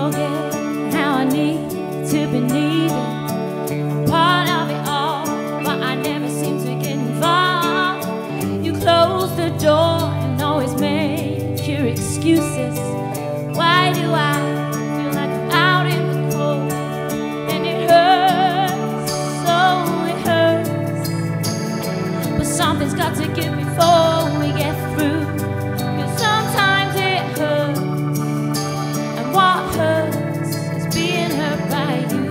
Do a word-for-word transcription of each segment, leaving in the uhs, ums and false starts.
forget how I need to be needed. I'm part of it all, but I never seem to get involved. You close the door and always make your excuses. Why do I feel like I'm out in the cold? And it hurts, so it hurts. But something's got to give before we get through. Cause sometimes it hurts, and what hurts is being hurt by you.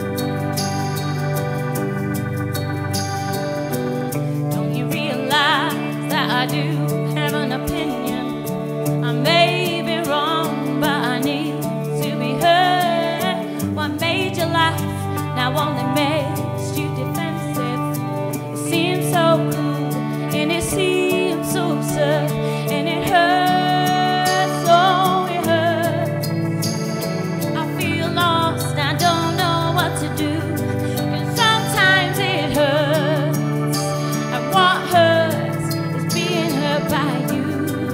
Don't you realize that I do have an opinion? I may be wrong, but I need to be heard. What made you laugh now only makes you defensive. It seems so cool and it seems so absurd, and it hurts, oh it hurts. I feel lost, I don't know what to do, and sometimes it hurts, and what hurts is being hurt by you.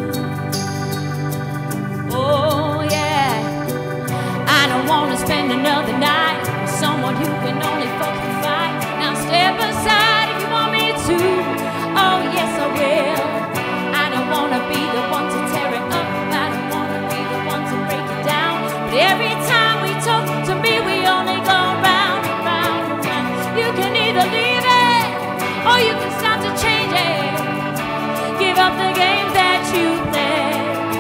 Oh yeah, I don't want to spend another night with someone who can only fucking fight. Now step aside if you want me to. Oh yes I will. I don't want to be the one to tear it up, I don't want to be the one to break it down. But every time we talk to me we only go round and round and round. You can either leave it or you can start to change it. Give up the games that you play.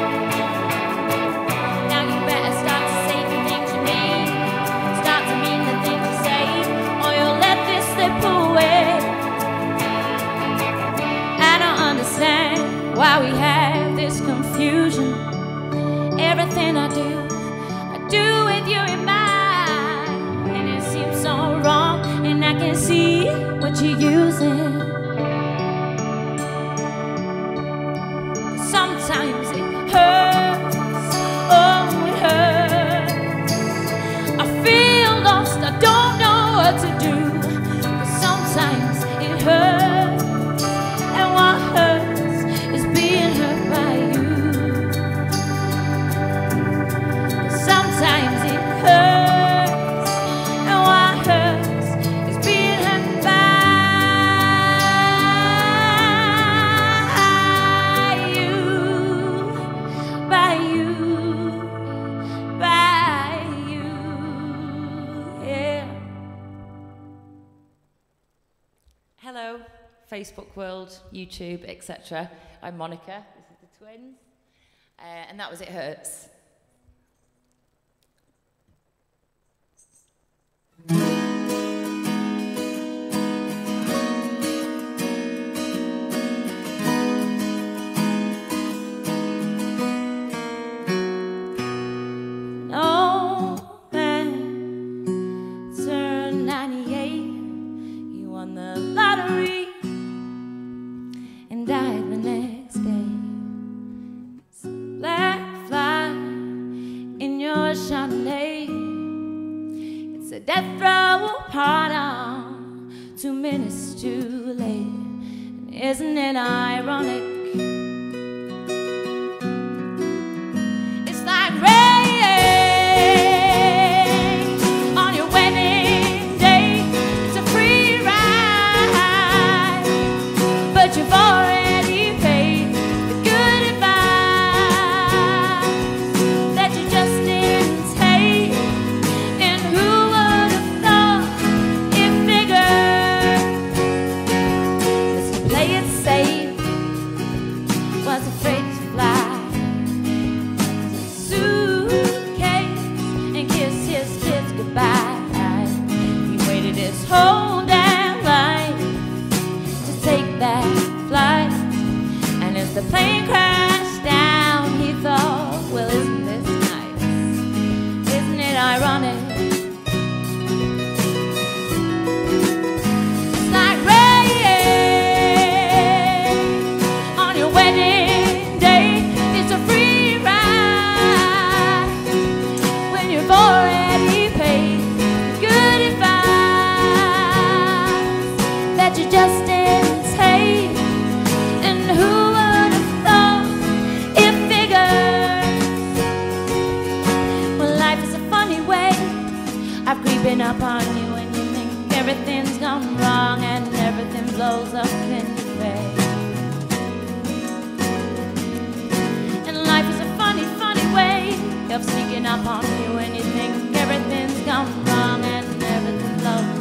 Now you better start to say the things you mean, start to mean the things you say, or you'll let this slip away. I don't understand why we have this confusion. Everything I do, I do with you in mind, and it seems so wrong, and I can see what you're using. Sometimes it hurts, oh it hurts. I feel lost, I don't know what to do. But sometimes it hurts, and what hurts is being hurt by you. Sometimes it hurts, and what hurts is being hurt by you, by you, by you, yeah. Hello, Facebook world, YouTube, et cetera. I'm Monica, this is the twins, uh, and that was It Hurts. No man turned ninety-eight. He won the lottery and died the next day. It's a black fly in your Chardonnay. It's a death row pardon, two minutes too late. And isn't it ironic? It's like rain on your wedding day. It's a free ride, but you've already paid the good advice that you just didn't take. And who would have thought it figured? 'Cause to play it safe was afraid to fly. Suitcase and kiss his kids goodbye. He waited his whole damn life to take that flight, and as the plane crashed down, he thought, well, isn't this nice? Isn't it ironic? It's like rain on your wedding day. It's a free ride when you've already paid good advice that you just didn't take. And who would have thought up on you when you think everything's gone wrong and everything's wrong.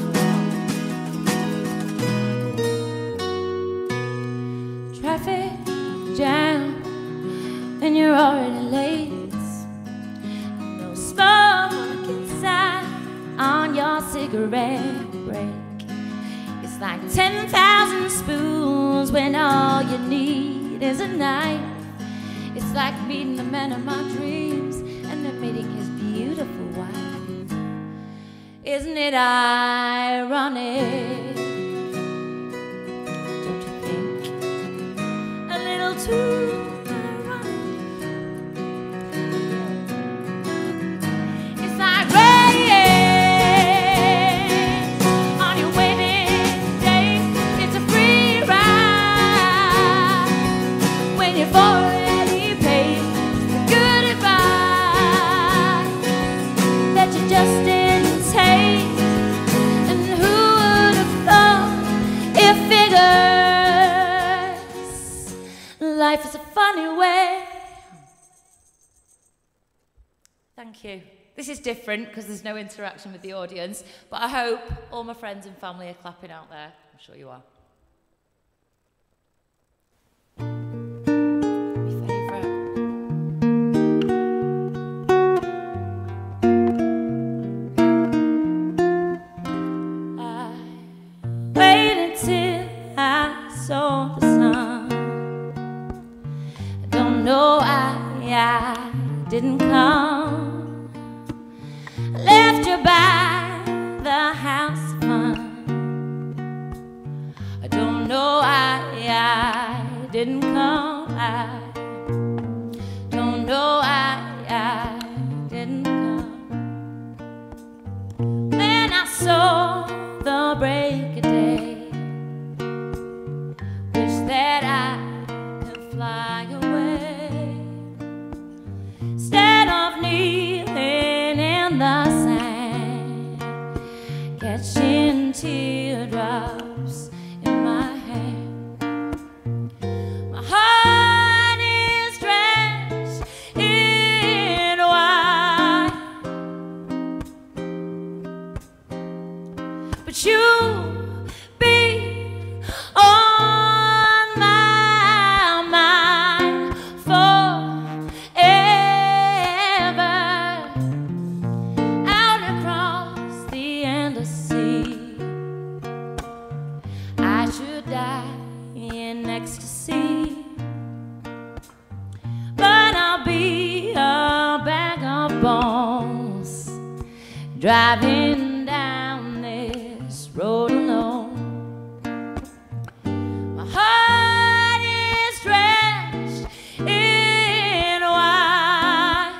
Traffic jam and you're already late. No smoke inside on your cigarette break. It's like ten thousand spoons when all you need is a knife. It's like meeting the man of my dreams and then meeting his beautiful wife. Isn't it ironic? Don't you think? A little too ironic. It's like rain on your wedding day. It's a free ride when you're already paid the good advice that you just didn't take. And who would have thought it figures? Life is a funny way. Thank you. This is different because there's no interaction with the audience, but I hope all my friends and family are clapping out there. I'm sure you are. My favourite. I waited till I saw the sun. I don't know why I didn't come. I left you by the house of fun. I don't know why I didn't come. I don't know why I didn't come. When I saw the break of day, wish that I could fly away. Instead of kneeling in the sand, catching teardrops in my hand. My heart is drenched in wine, but you be on my mind forever. Out across the endless sea, I should die in ecstasy, but I'll be a bag of bones driving down this road alone. My heart is drenched in wine,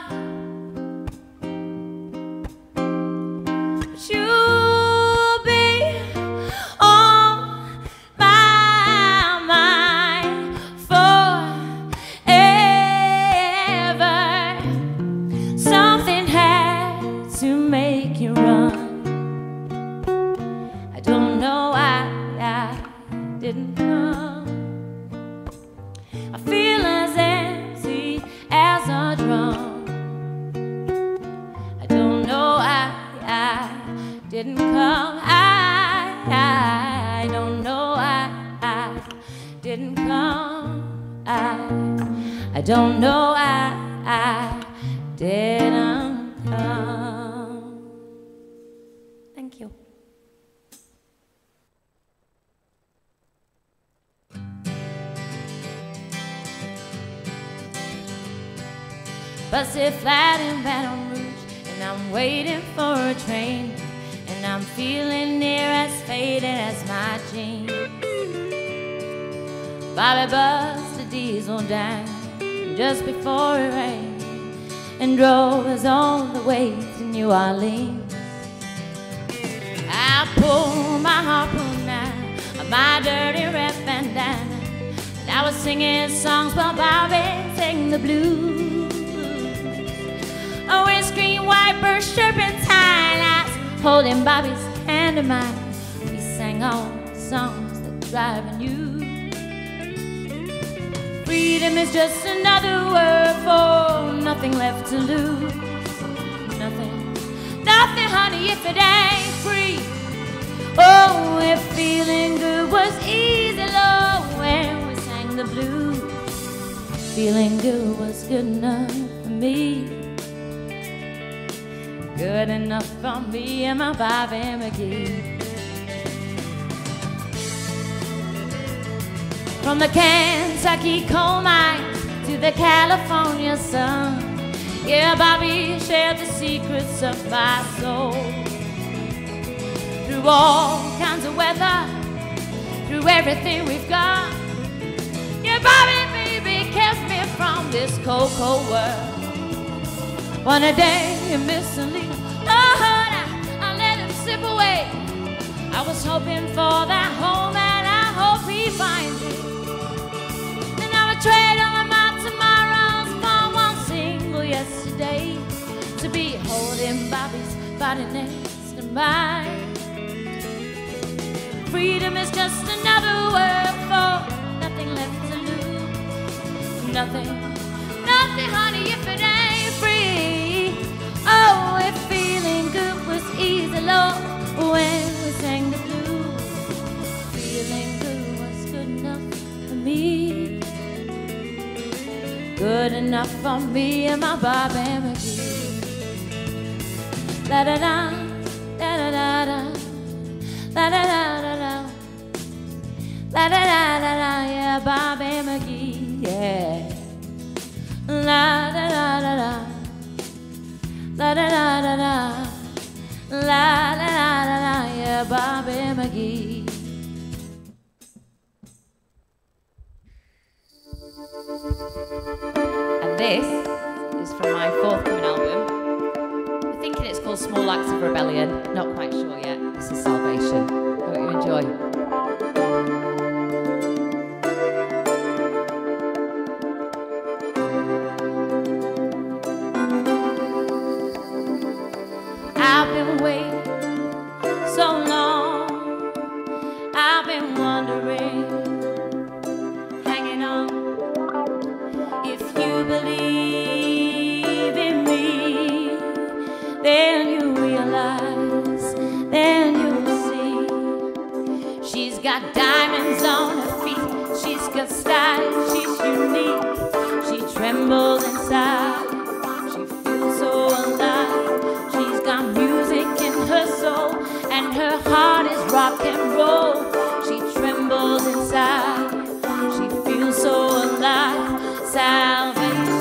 but you'll be on my mind forever. Something had to make you run. I don't know why I didn't come. I feel as empty as a drum. I don't know why I didn't come. I, I don't know why I didn't come. I, I don't know why I didn't come. Thank you. Busted flat in Baton Rouge, and I'm waiting for a train, and I'm feeling near as faded as my jeans. Bobby buzzed the diesel down just before it rained and drove us all the way to New Orleans. I pulled my harpoon out of my dirty red bandana, and I was singing songs while Bobby sang the blues. A windscreen wiper, serpentine, I was holding Bobby's hand in mine. We sang all the songs that drive you. Freedom is just another word for nothing left to lose. nothing, nothing, honey, if it ain't free. Oh, if feeling good was easy, Lord, when we sang the blues, feeling good was good enough for me. Good enough for me and my Bobby McGee. From the Kentucky coal mines to the California sun, yeah, Bobby shared the secrets of my soul. Through all kinds of weather, through everything we've got, yeah, Bobby, baby, kept me from this cold, cold world. One a day, Miss Selena, Lord, I, I let him slip away. I was hoping for that home, and I hope he finds it. And I would trade all of my tomorrows for one single yesterday, to be holding Bobby's body next to mine. Freedom is just another word for nothing left to lose. Nothing, nothing, honey, if it ain't free. Oh, if feeling good was easy, Lord, when we sang the blues, feeling good was good enough for me. Good enough for me and my Bobby McGee. La da da, da da da da, la da da da da, la da da da da, yeah, Bobby McGee, yeah. La da da da da, la da da da da, la da da da da, yeah, Bobby McGee. And this is from my forthcoming album. We're thinking it's called Small Acts of Rebellion. Not quite sure yet. This is Salvation. Hope you enjoy. I've been waiting so long, I've been wondering, hanging on. If you believe in me, then you realize, then you'll see. She's got diamonds on her feet, she's got style, she's unique. She trembles inside, she feels so alive. She's got music in her soul, and her heart is rock and roll. She trembles inside, she feels so alive. Salvation,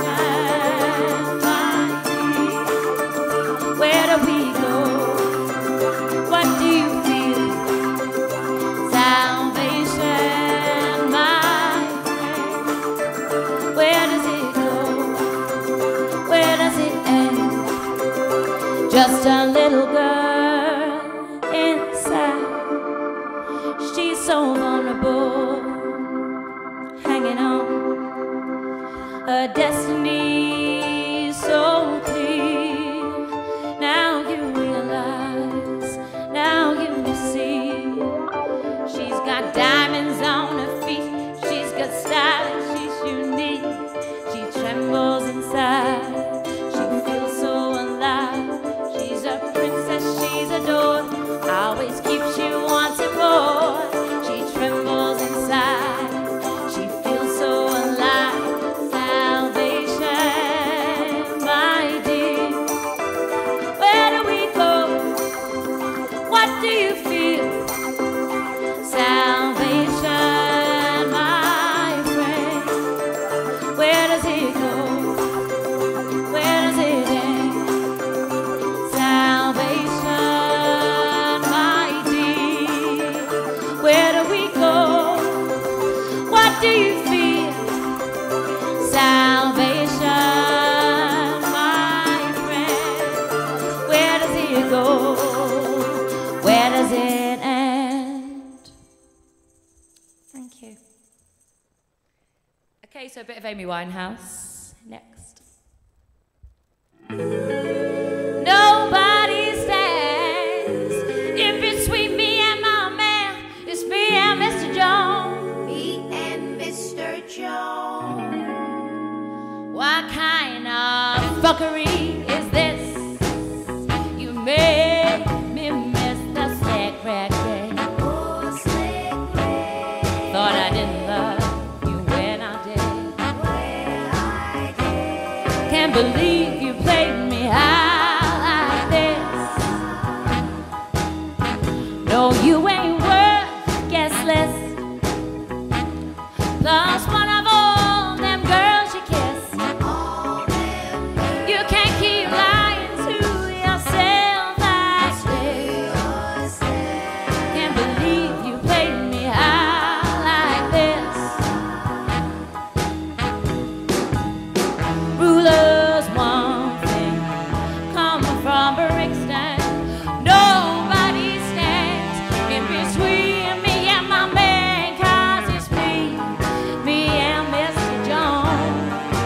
my dear, where do we go? What do you feel? Salvation, my friend, where does it go? Where does it end? Just a little girl inside, she's so vulnerable, hanging on. Her destiny so clear. Now you realize, now you see. She's got diamonds on her feet, she's got style, she's unique. She trembles inside, she feels so alive. She's a princess, she's adored, always keeps you wanting more. She trembles inside, she feels so alive. Salvation, my dear, where do we go? What do you feel? Salvation, my friend, where does it go? Where does it end? Salvation, my dear, where do we go? What do you feel? Salvation, my friend, where does it go? Where does it end? Thank you. Okay, so a bit of Amy Winehouse next. Nobody stands in between me and my man. It's me and Mister Jones. Me and Mister Jones. What kind of fuckery is this? believe you played me out like this. No, you ain't worth guess less. Plus one of all them girls you kiss. You can't keep lying to yourself like this. Can't believe you played me out like this. Rulers one thing, coming from Brixton. Nobody stands in between me and my man, 'cause it's me, me and Mister Jones.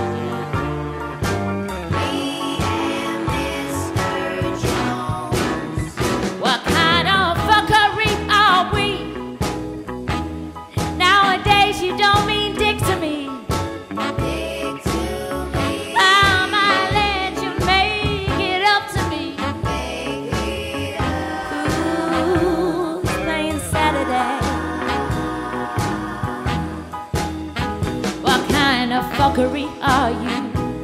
Me and Mister Jones. What kind of fuckery are we? Nowadays you don't mean dick to me. Big to me. I might let you make it up to me. Make it up. Who's playing Saturday? What kind of fuckery are you?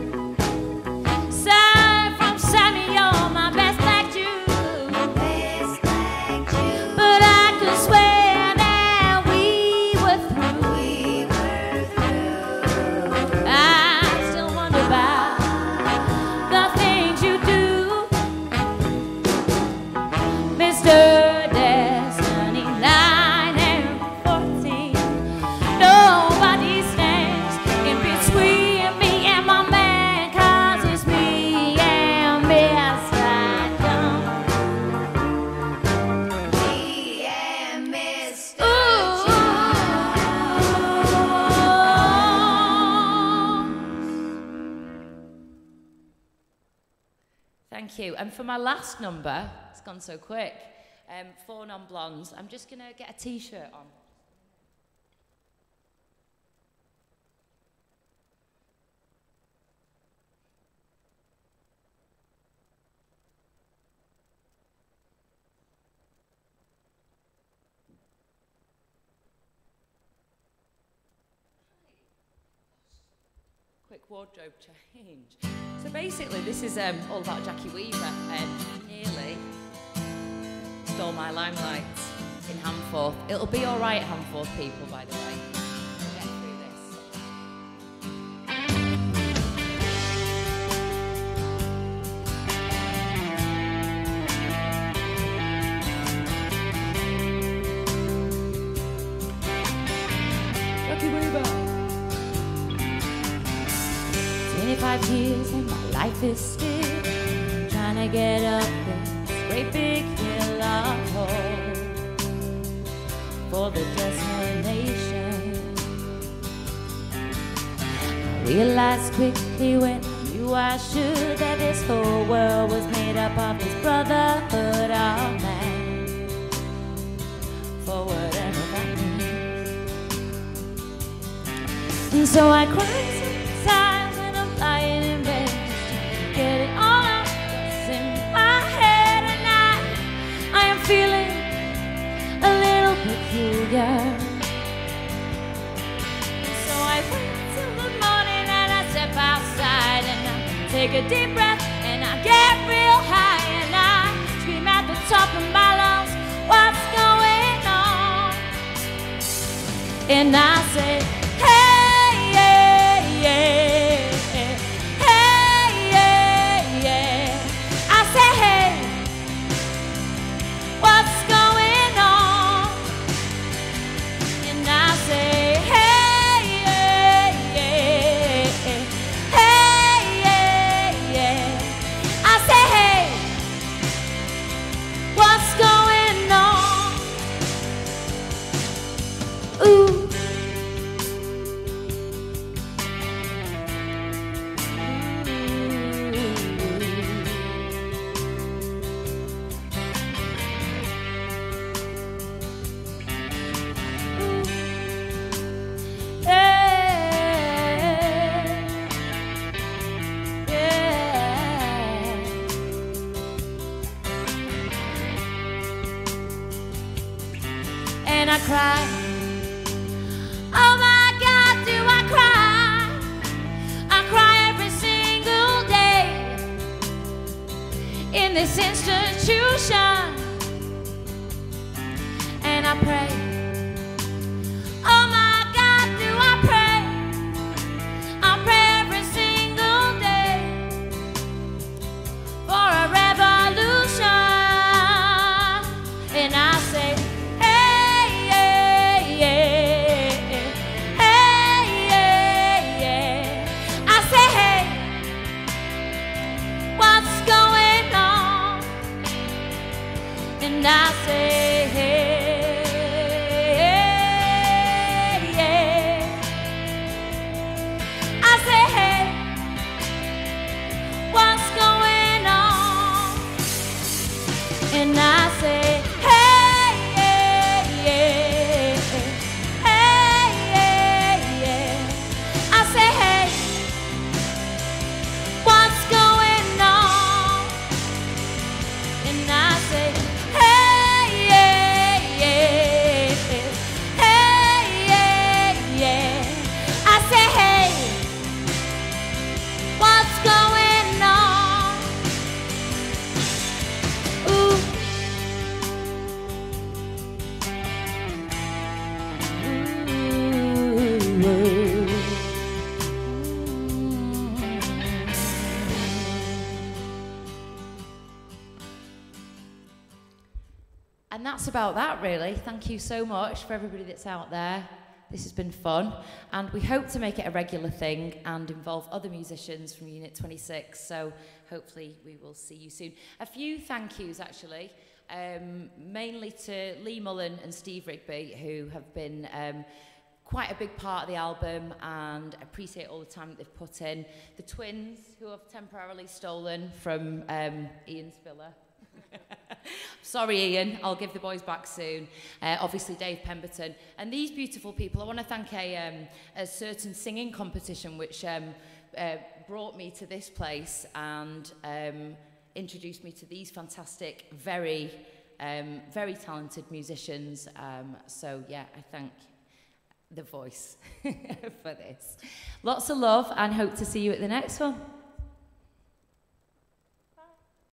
Side from Sammy, you're my best black Jew. Best like you. But I could swear that we were through. We were through. I still wonder about the things you do, Mister Destiny nine and fourteen. Nobody stands in between me and my man, 'cause it's me and Mister Jones. Me and Mister Ooh. Thank you. And for my last number, it's gone so quick, um, Four Non-Blondes, I'm just going to get a t-shirt on. Quick wardrobe change. So basically, this is um, all about Jackie Weaver, and she nearly stole my limelight in Hamforth. It'll be all right, Hamforth people, by the way. We'll get through this. Jackie Weaver. twenty-five years and my life is still trying to get up this great big hill of hope for the destination. I realized quickly when I knew I should that this whole world was made up of this brotherhood of man, for whatever that means. And so I cry sometimes when I'm lying in bed, get it all out that's in my head, and I, I am feeling a little peculiar. And so I wait till the morning and I step outside and I take a deep breath and I get real high and I scream at the top of my lungs, what's going on? And I say, hey, yeah, yeah, hey, yeah, yeah. I say, hey, what's going on? And I say, hey, yeah, yeah, hey, yeah, yeah. I say, hey, what's going on? Ooh. And I cry. Oh my God, do I cry? I cry every single day. this institution, and I pray. Oh my God, do I pray? I pray every single day for a revolution, and I say, hey, yeah, yeah, hey, yeah, yeah. I say, hey, what's going on? And I say, hey, yeah. I say, hey, what's going on? And I say, hey, yeah, yeah. Hey, yeah, yeah. I say, hey, what's going on? And I say, hey, yeah, yeah. Hey, yeah, yeah. I say, hey, what's going on? Ooh. Ooh. And that's about that, really. Thank you so much for everybody that's out there. This has been fun, and we hope to make it a regular thing and involve other musicians from Unit twenty-six, so hopefully we will see you soon. A few thank yous, actually, um, mainly to Lee Mullen and Steve Rigby, who have been um, quite a big part of the album, and appreciate all the time that they've put in. The twins, who have temporarily stolen from um, Ian Spiller. Sorry, Ian, I'll give the boys back soon. Uh, obviously, Dave Pemberton. And these beautiful people, I want to thank a, um, a certain singing competition which um, uh, brought me to this place and um, introduced me to these fantastic, very, um, very talented musicians. Um, so, yeah, I thank The Voice for this. Lots of love, and hope to see you at the next one.